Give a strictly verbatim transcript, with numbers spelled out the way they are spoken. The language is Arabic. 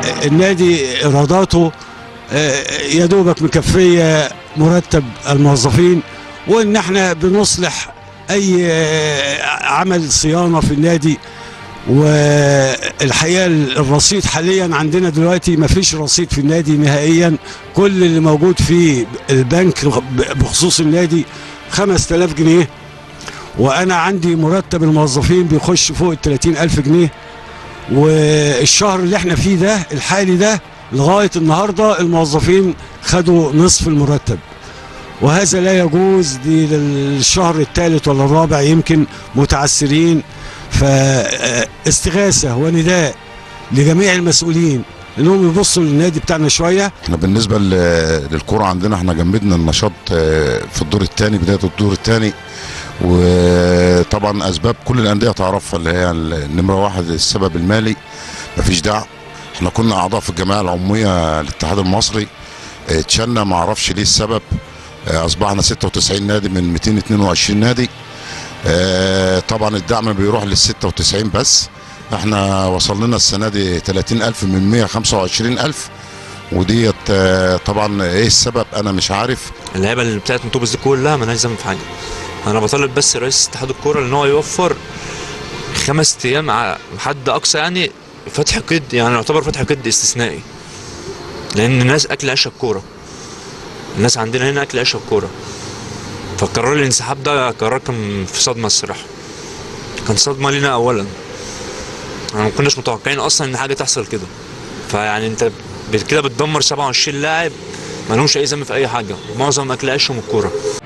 النادي ايراداته يا دوبك مكفيه مرتب الموظفين، وان احنا بنصلح اي عمل صيانه في النادي. والحقيقه الرصيد حاليا عندنا دلوقتي ما فيش رصيد في النادي نهائيا، كل اللي موجود في البنك بخصوص النادي خمسة آلاف جنيه، وانا عندي مرتب الموظفين بيخش فوق ال ثلاثين ألف جنيه. والشهر اللي احنا فيه ده الحالي ده لغايه النهارده الموظفين خدوا نصف المرتب، وهذا لا يجوز. دي للشهر الثالث ولا الرابع يمكن متعثرين. فاستغاثه ونداء لجميع المسؤولين انهم يبصوا للنادي بتاعنا شويه. احنا بالنسبه للكوره عندنا احنا جمدنا النشاط في الدور الثاني، بدايه الدور الثاني، وطبعا اسباب كل الانديه تعرفها اللي هي النمره واحد السبب المالي، مفيش دعم. احنا كنا اعضاء في الجمعيه العموميه للاتحاد المصري، اتشلنا ما اعرفش ليه السبب، اصبحنا ستة وتسعين نادي من مئتين واثنين وعشرين نادي. طبعا الدعم بيروح لل ستة وتسعين بس، احنا وصل لنا السنه دي ثلاثين ألف من مئة وخمسة وعشرين ألف، وديت طبعا ايه السبب انا مش عارف. اللعيبه اللي بتاعت مطوبس دي كلها مالهاش ذنب في حاجه. انا بطالب بس رئيس اتحاد الكوره ان هو يوفر خمس ايام حد اقصى، يعني فتح قيد، يعني يعتبر فتح قيد استثنائي، لان الناس اكل عيش الكوره. الناس عندنا هنا اكل عيش الكوره. فقرار الانسحاب ده قرار كان في صدمه الصراحه، كان صدمه لينا اولا. احنا ما كناش متوقعين اصلا ان حاجه تحصل كده. فيعني انت كده بتدمر سبعة وعشرين لاعب ما لهمش اي ذنب في اي حاجه، معظم اكل عيشهم الكوره.